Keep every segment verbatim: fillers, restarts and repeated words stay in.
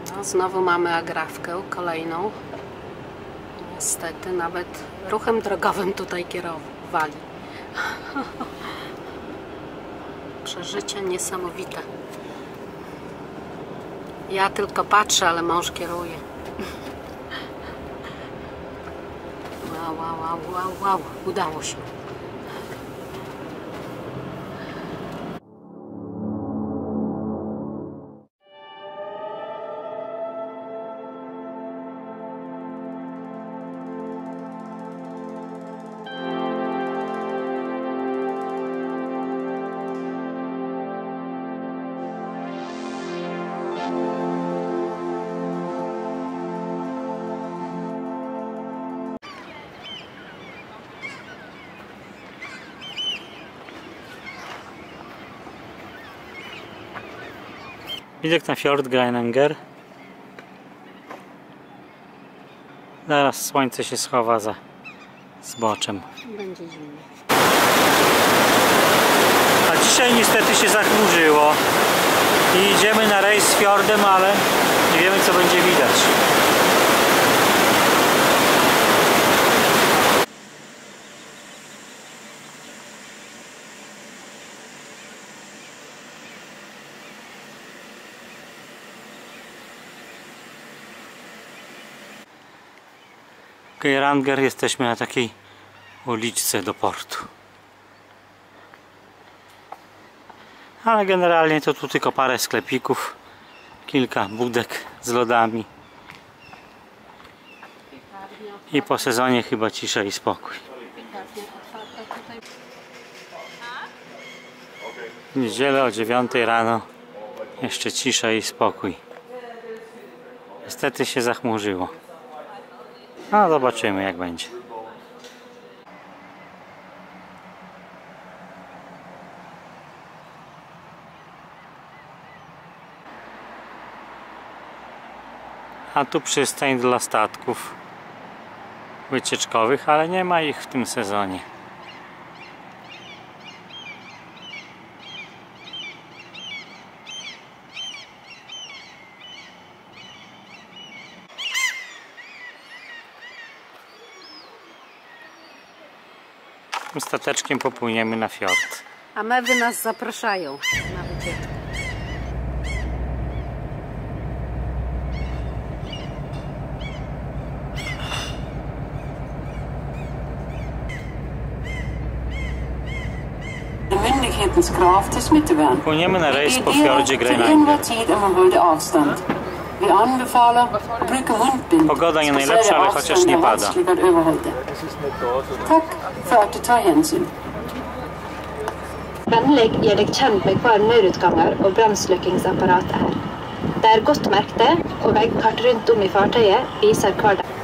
No, znowu mamy agrafkę kolejną. Niestety nawet ruchem drogowym tutaj kierowali. Przeżycie niesamowite. Ja tylko patrzę, ale mąż kieruje. Wow, wow, wow, wow, wow. Udało się. Widok na fiord Greinanger. Zaraz słońce się schowa za zboczem. Będzie zimno. A dzisiaj niestety się zachmurzyło i idziemy na rejs z fiordem, ale nie wiemy, co będzie widać. Geiranger, jesteśmy na takiej uliczce do portu. Ale generalnie to tu tylko parę sklepików, kilka budek z lodami. I po sezonie chyba cisza i spokój. W niedzielę o dziewiątej rano jeszcze cisza i spokój. Niestety się zachmurzyło. No zobaczymy, jak będzie. A tu przystań dla statków wycieczkowych, ale nie ma ich w tym sezonie. Tym stateczkiem popłyniemy na fiord. A mewy nas zapraszają na wycieczkę. Płyniemy na rejs po fiordzie Greinanger. Pogoda nie najlepsza, ale chociaż nie pada. Vennlig gjør deg kjent med hva nødutganger og brannslukkingsapparat er. Det er godt merkte, og veggkart rundt om i fartøyet viser hva det er.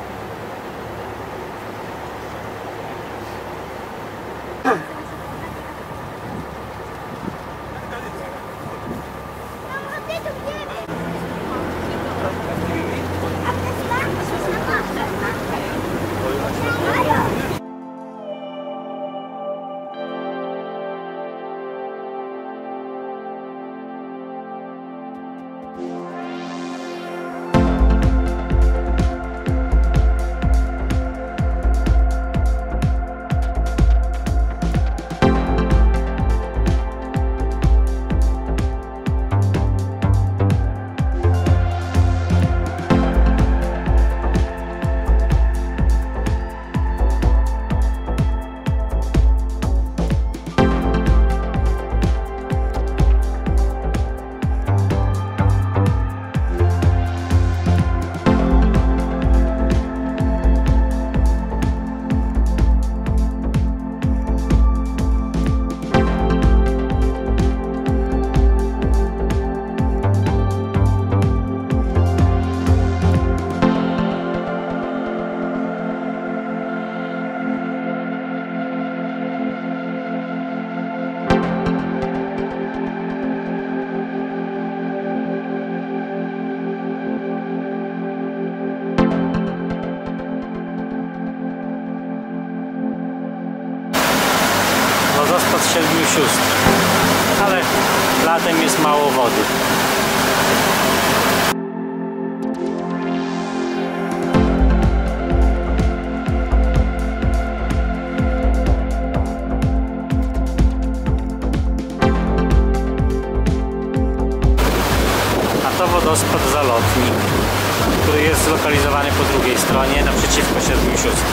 Od siedmiu sióstr, ale latem jest mało wody. to wodospad Zalotni, który jest zlokalizowany po drugiej stronie, naprzeciwko Siedmiu Sióstr.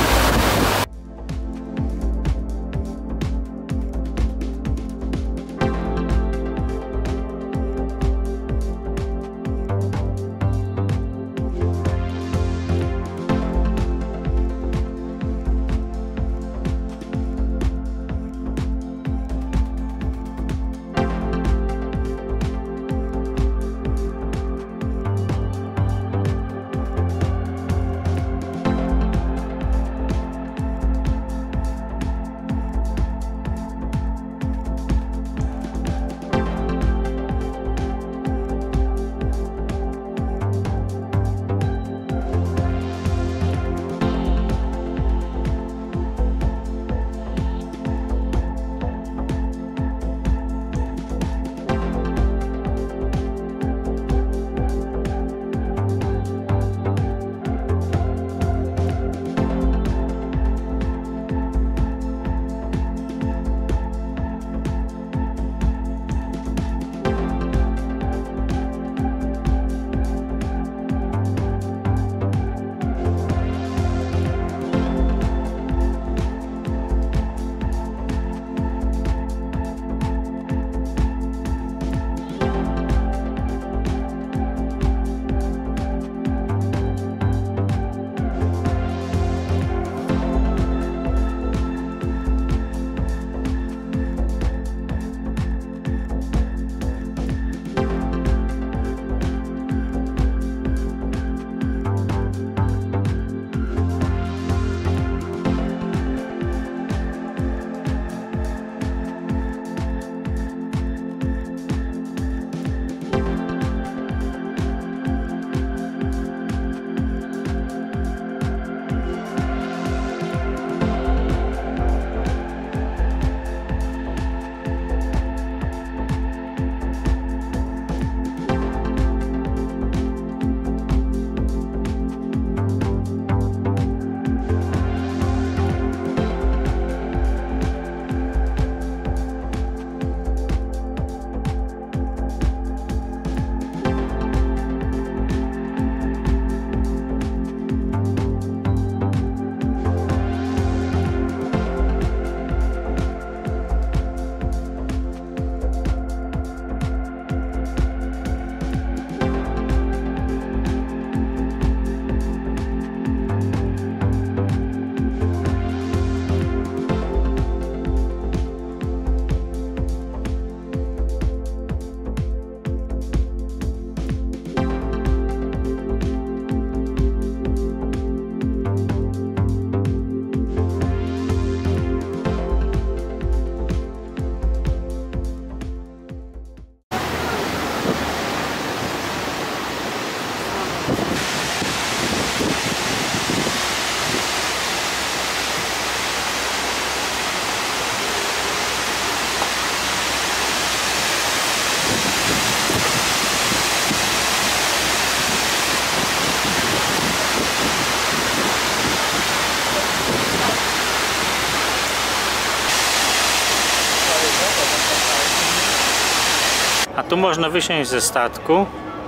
A tu można wysiąść ze statku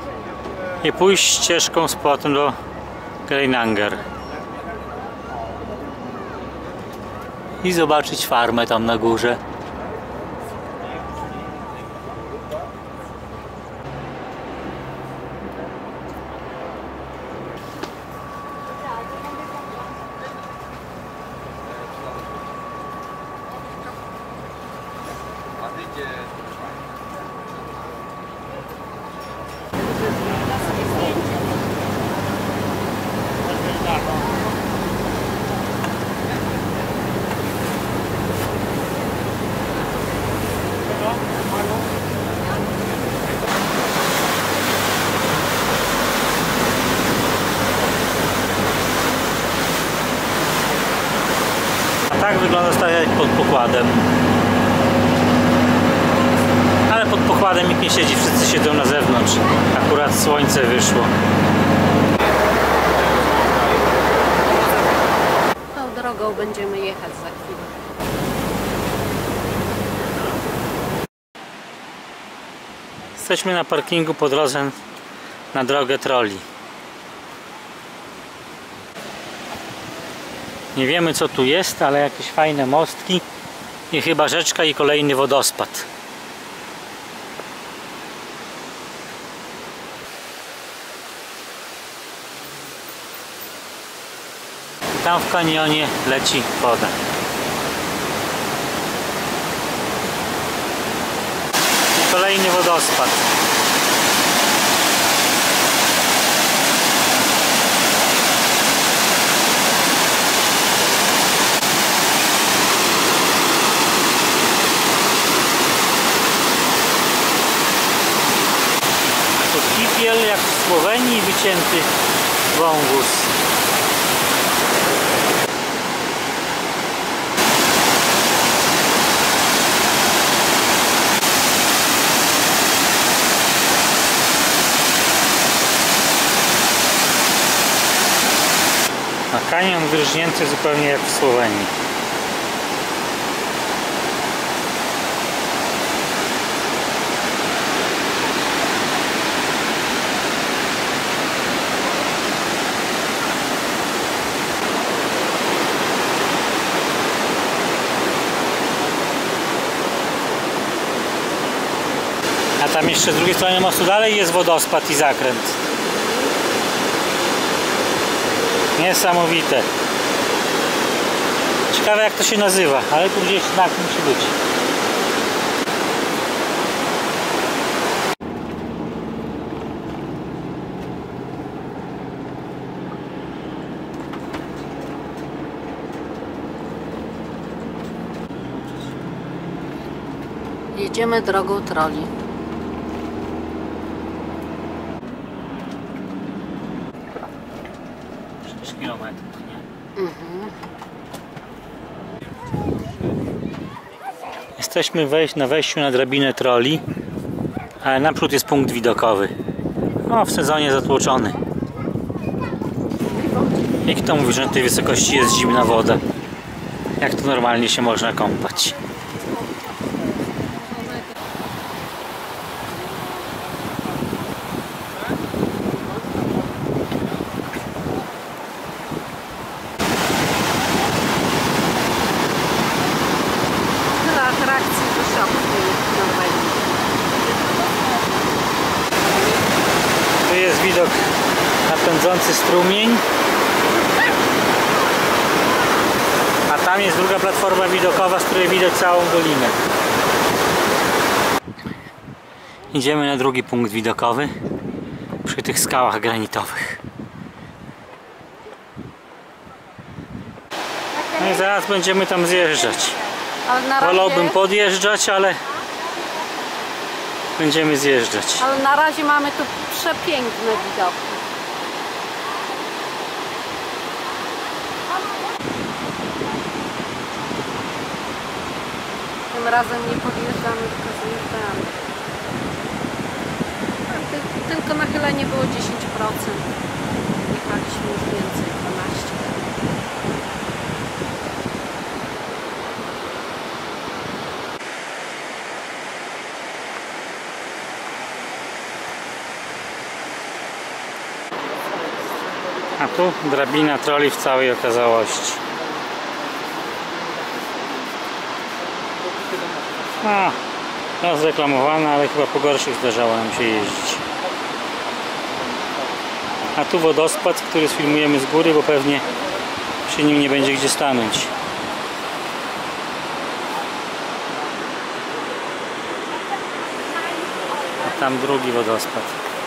i pójść ścieżką z powrotem do Greinanger i zobaczyć farmę tam na górze. Tak wygląda statek pod pokładem. Ale pod pokładem nikt nie siedzi, wszyscy siedzą na zewnątrz. Akurat słońce wyszło. Tą drogą będziemy jechać za chwilę. Jesteśmy na parkingu po drodze na drogę troli. Nie wiemy co tu jest, ale jakieś fajne mostki i chyba rzeczka i kolejny wodospad. Tam w kanionie leci woda. I kolejny wodospad. To kipiel jak w Słowenii, wycięty wąwóz. A kanion wyrżnięty zupełnie jak w Słowenii. A tam jeszcze z drugiej strony mostu dalej jest wodospad i zakręt. Niesamowite. Ciekawe jak to się nazywa, ale tu gdzieś znak musi być. Jedziemy drogą troli. sześć kilometrów, nie? Mhm. Jesteśmy wejść na wejściu na drabinę troli, ale naprzód jest punkt widokowy. O, w sezonie zatłoczony. I kto mówi, że na tej wysokości jest zimna woda? Jak to normalnie się można kąpać? Tyle atrakcji do szoku w Norwegii. Tu jest widok na pędzący strumień. A tam jest druga platforma widokowa, z której widać całą dolinę. Idziemy na drugi punkt widokowy przy tych skałach granitowych. No i zaraz będziemy tam zjeżdżać. Ale na razie, Wolałbym podjeżdżać, ale będziemy zjeżdżać. ale na razie mamy tu przepiękne widoki. Tym razem nie podjeżdżamy, tylko zjeżdżamy. A ty, tylko nachylenie było dziesięć procent. Jechaliśmy już więcej, dwanaście procent. A tu drabina troli w całej okazałości. A, no zreklamowana, ale chyba po gorszych zdarzało nam się jeździć. A tu wodospad, który sfilmujemy z góry, bo pewnie przy nim nie będzie gdzie stanąć. A tam drugi wodospad.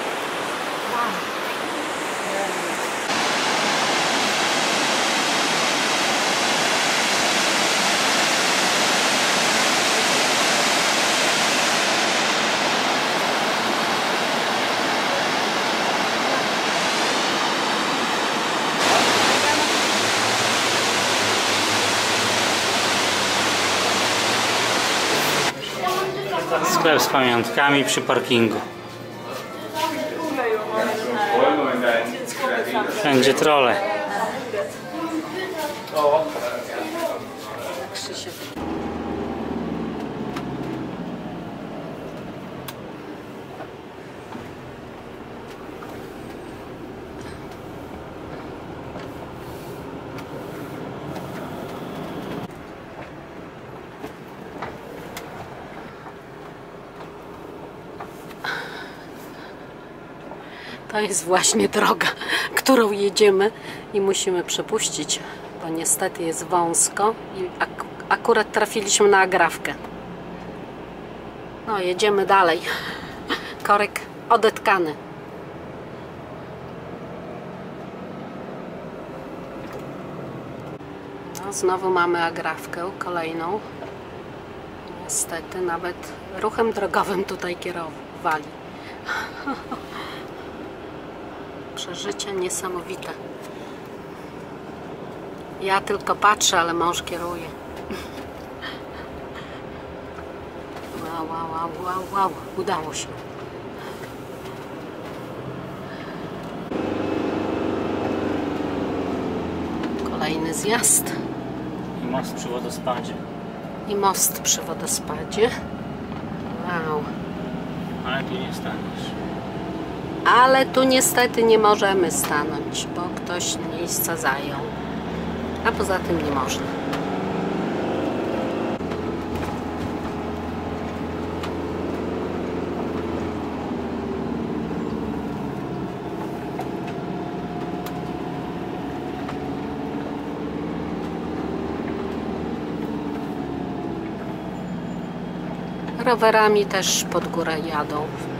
Sklep z pamiątkami przy parkingu. Wszędzie trole. To jest właśnie droga, którą jedziemy i musimy przepuścić, bo niestety jest wąsko i ak akurat trafiliśmy na agrawkę. No, jedziemy dalej. Korek odetkany. No, znowu mamy agrawkę kolejną. Niestety nawet ruchem drogowym tutaj kierowali. Przeżycie niesamowite. Ja tylko patrzę, ale mąż kieruje. Wow, wow, wow, wow, wow. Udało się. Kolejny zjazd. I most przy wodospadzie. I most przy wodospadzie. Wow. Ale tu nie staniesz. Ale tu niestety nie możemy stanąć, bo ktoś miejsca zajął. A poza tym nie można. Rowerami też pod górę jadą.